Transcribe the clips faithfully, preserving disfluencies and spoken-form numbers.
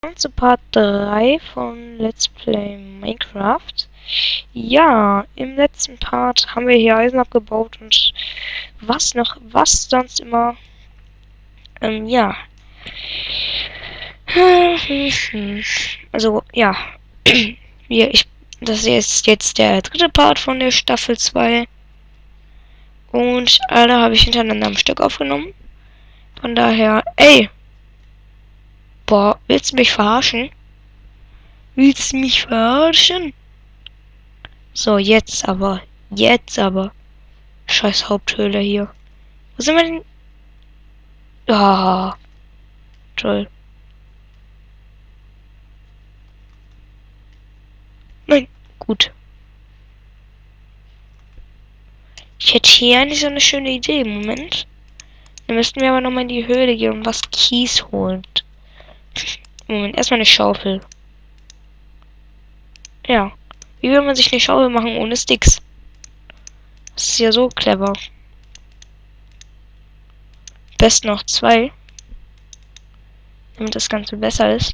Willkommen zu Part drei von Let's Play Minecraft. Ja, im letzten Part haben wir hier Eisen abgebaut und was noch, was sonst immer. Ähm, ja. Also, ja. Hier, ich, das ist jetzt der dritte Part von der Staffel zwei. Und alle habe ich hintereinander am Stück aufgenommen. Von daher, ey! Boah, willst du mich verarschen? Willst du mich verarschen? So, jetzt aber. Jetzt aber. Scheiß Haupthöhle hier. Wo sind wir denn? Ah, toll. Nein, gut. Ich hätte hier eigentlich so eine schöne Idee im Moment. Dann müssten wir aber nochmal in die Höhle gehen und was Kies holen. Moment, erstmal eine Schaufel. Ja. Wie will man sich eine Schaufel machen ohne Sticks? Das ist ja so clever. Am besten noch zwei. Damit das Ganze besser ist.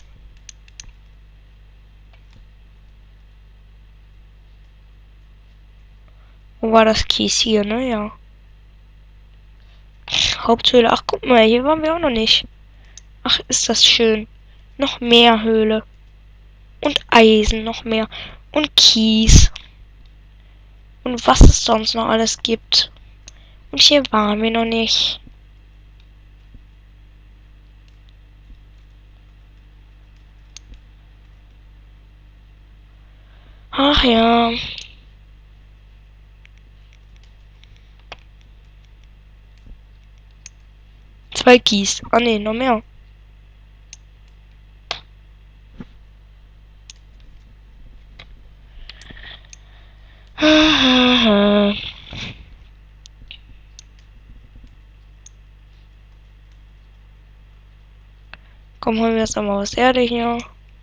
Wo war das Kies hier, ne? Ja. Haupthöhle. Ach, guck mal, hier waren wir auch noch nicht. Ach, ist das schön. Noch mehr Höhle. Und Eisen, noch mehr. Und Kies. Und was es sonst noch alles gibt. Und hier waren wir noch nicht. Ach ja. Zwei Kies. Ah ne, noch mehr. Komm, holen wir jetzt nochmal was Erde hier.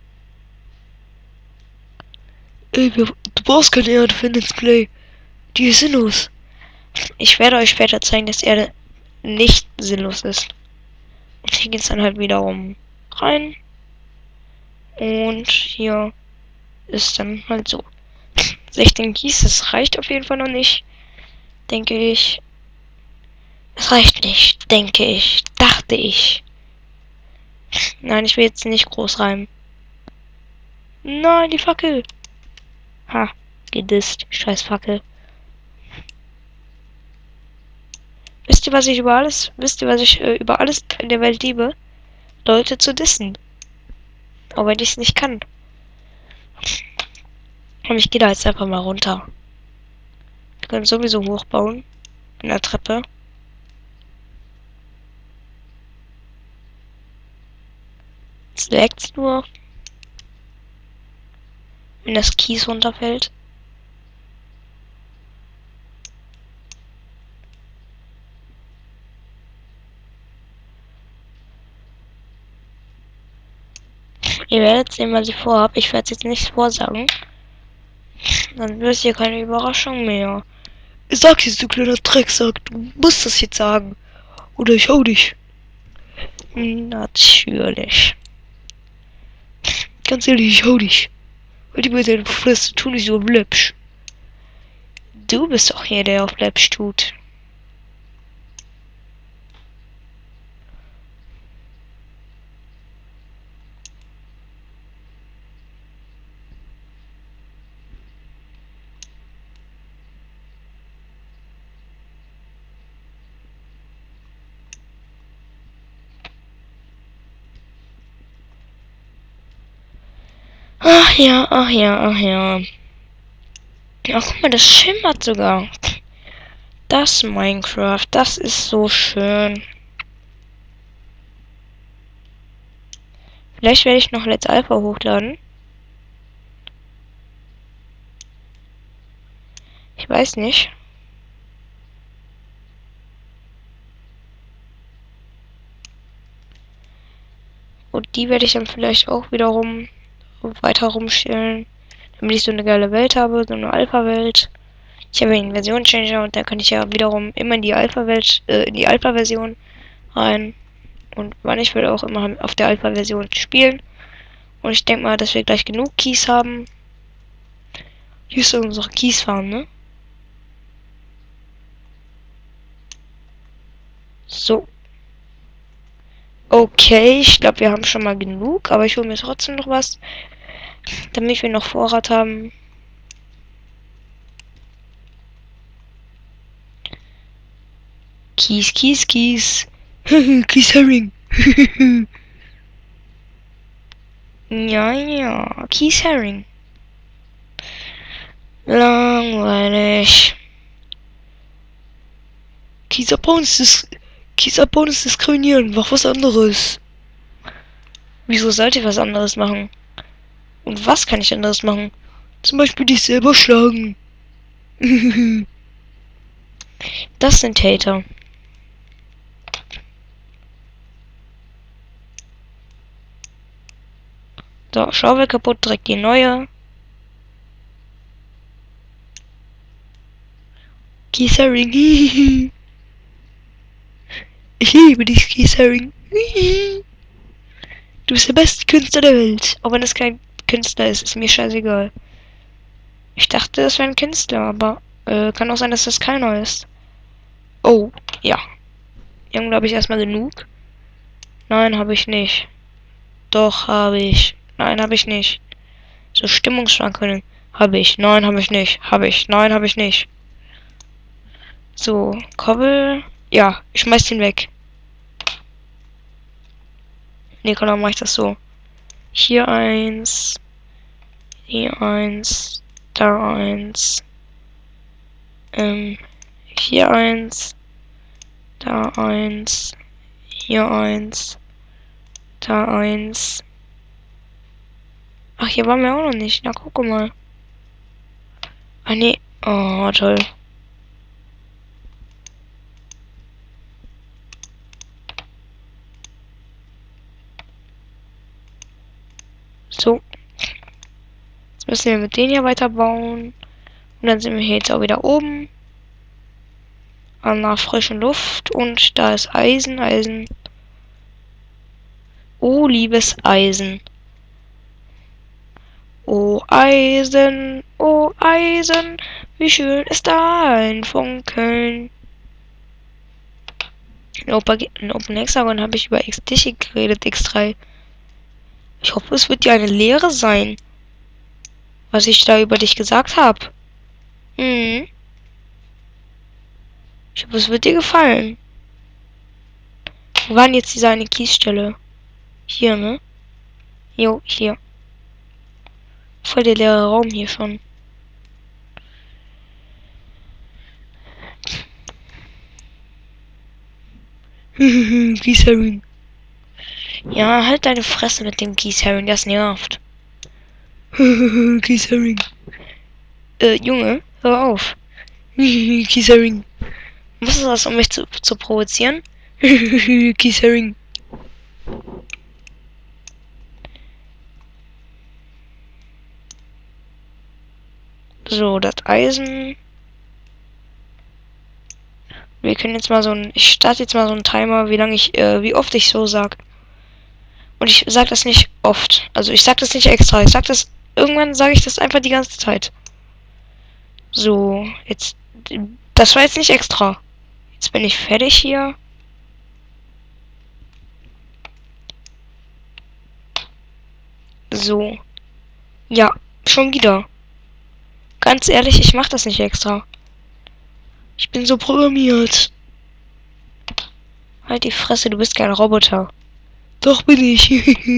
Ey, wir, du brauchst keine Erde für Let's Play. Die ist sinnlos. Ich werde euch später zeigen, dass Erde nicht sinnlos ist. Und hier geht es dann halt wiederum rein. Und hier ist dann halt so. sechzehn Kies, das reicht auf jeden Fall noch nicht. Denke ich. Es reicht nicht, denke ich. Dachte ich. Nein, ich will jetzt nicht groß reimen. Nein, die Fackel. Ha, gedisst. Scheiß Fackel. Wisst ihr, was ich über alles, wisst ihr, was ich äh, über alles in der Welt liebe? Leute zu dissen. Auch wenn ich es nicht kann. Und ich gehe da jetzt einfach mal runter. Wir können sowieso hochbauen. In der Treppe. Jetzt lagt's nur. Wenn das Kies runterfällt. Ihr werdet sehen, was ich vorhab. Ich werde es jetzt nicht vorsagen. Dann wisst ihr keine Überraschung mehr. Ich sag jetzt, du kleiner Drecksack. Du musst das jetzt sagen. Oder ich hau dich. Natürlich. Ganz ehrlich, ich hau dich. Weil die mit deiner Fresse tun nicht so läppsch. Du bist doch hier, der auf läppsch tut. Ach ja, ach ja, ach ja. Ach, guck mal, das schimmert sogar. Das Minecraft, das ist so schön. Vielleicht werde ich noch Let's Alpha hochladen. Ich weiß nicht. Und die werde ich dann vielleicht auch wiederum weiter rumstellen, damit ich so eine geile Welt habe, so eine Alpha-Welt. Ich habe einen Version-Changer und da kann ich ja wiederum immer in die Alpha-Welt, äh, in die Alpha-Version rein. Und wann ich will auch immer auf der Alpha-Version spielen. Und ich denke mal, dass wir gleich genug Kies haben. Hier ist unsere Kiesfarm, ne? So. Okay, ich glaube, wir haben schon mal genug, aber ich hole mir trotzdem noch was, damit wir noch Vorrat haben. Kies, Kies, Kies. Kiesharing. Ja, ja, Kiesharing. Langweilig. Kiesabbauen ist das. Kiesabbauen ist diskriminieren. Mach was anderes. Wieso sollte ich was anderes machen? Und was kann ich anderes machen? Zum Beispiel dich selber schlagen. Das sind Hater. So, Schaufel kaputt, direkt die neue. Kiesharing. Ich liebe dich, Kiesharing. Du bist der beste Künstler der Welt. Auch wenn es kein Künstler ist, ist mir scheißegal. Ich dachte, es wäre ein Künstler, aber äh, kann auch sein, dass das keiner ist. Oh, ja. Irgendwie habe ich erstmal genug. Nein, habe ich nicht. Doch, habe ich. Nein, habe ich nicht. So Stimmungsschwankungen. Habe ich. Nein, habe ich nicht. Habe ich. Nein, habe ich nicht. So, Kobbel. Ja, ich schmeiß den weg. Nee, dann mache ich das so. Hier eins. Hier eins. Da eins. Ähm, hier eins. Da eins. Hier eins. Da eins. Ach, hier waren wir auch noch nicht. Na, guck mal. Ah, nee. Oh, toll. So. Jetzt müssen wir mit denen hier weiterbauen. Und dann sind wir hier jetzt auch wieder oben. An der frischen Luft. Und da ist Eisen, Eisen. Oh, liebes Eisen. Oh, Eisen, oh, Eisen. Wie schön ist dein Funkeln. In Open, in Open Hexagon habe ich über X-Diche geredet, X drei. Ich hoffe, es wird dir eine Lehre sein, was ich da über dich gesagt habe. Hm. Ich hoffe, es wird dir gefallen. Wo war denn jetzt diese eine Kiesstelle? Hier, ne? Jo, hier. Voll der leere Raum hier schon. Kiesharing. Ja, halt deine Fresse mit dem Kiesharing, das nervt. Kiesharing. Äh, Junge, hör auf. Kiesharing. Was ist das, um mich zu, zu provozieren? Kiesharing. So, das Eisen. Wir können jetzt mal so ein. Ich starte jetzt mal so einen Timer, wie lange ich, äh, wie oft ich so sag. Und ich sag das nicht oft. Also ich sag das nicht extra. Ich sag das. Irgendwann sage ich das einfach die ganze Zeit. So, jetzt. Das war jetzt nicht extra. Jetzt bin ich fertig hier. So. Ja, schon wieder. Ganz ehrlich, ich mach das nicht extra. Ich bin so programmiert. Halt die Fresse, du bist kein Roboter. Doch bin ich.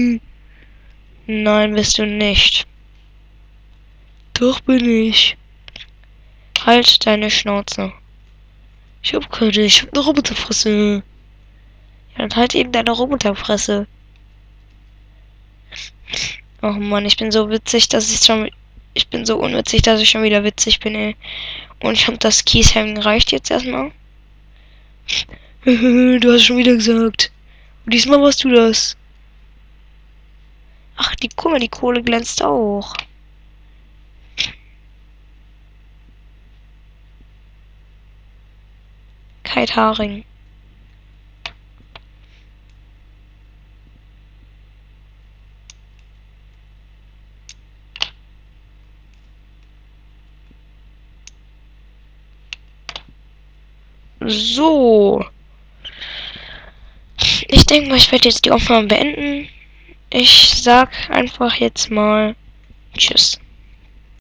Nein, bist du nicht. Doch bin ich. Halt deine Schnauze. Ich hab keine, ich hab eine Roboterfresse. Ja, dann halt eben deine Roboterfresse. Oh Mann, ich bin so witzig, dass ich schon... Ich bin so unwitzig, dass ich schon wieder witzig bin, ey. Und ich hab das Kieshängen reicht jetzt erstmal. Du hast schon wieder gesagt. Und diesmal warst du das. Ach, die, guck mal, die Kohle glänzt auch. Kite Haring. So. Ich denke mal, ich werde jetzt die Aufnahme beenden. Ich sag einfach jetzt mal Tschüss.